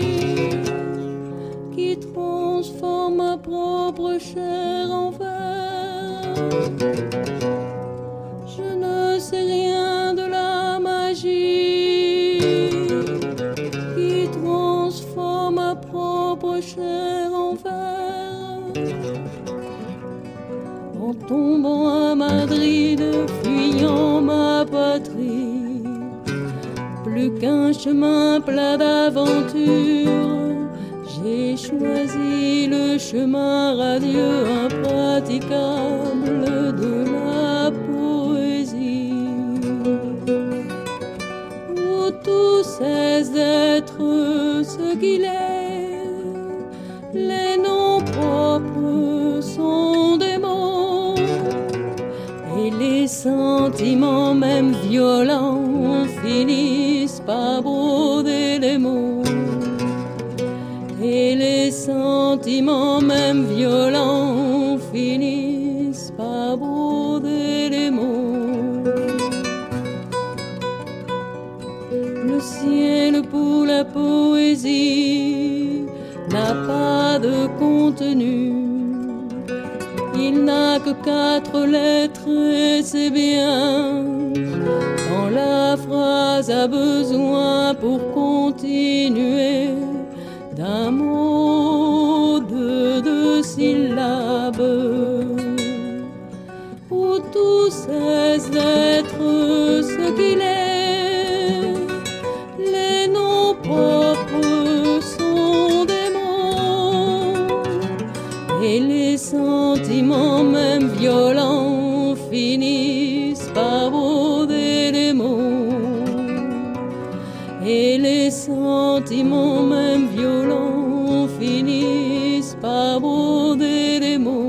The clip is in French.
qui transforme ma propre chair en verre. Je ne sais rien de la magie qui transforme ma propre chair en verre. En tombant à Madrid, fuyant ma patrie, plus qu'un chemin plein d'aventures, j'ai choisi le chemin radieux, impraticable de la poésie, où tout cesse d'être ce qu'il est. Les noms propres sont des mots, et les sentiments, même violents, finissent par broder les mots. Et les sentiments, même violents, finissent par broder les mots. Le ciel pour la poésie n'a pas de contenu. Il n'a que 4 lettres et c'est bien. Quand la phrase a besoin pour continuer d'un mot de 2 syllabes, où tout cesse d'être ce qu'il est. Les noms propres sont des mots, et les sentiments, même violents, finissent par broder les mots. Et les sentiments, même violents, finissent par broder les mots.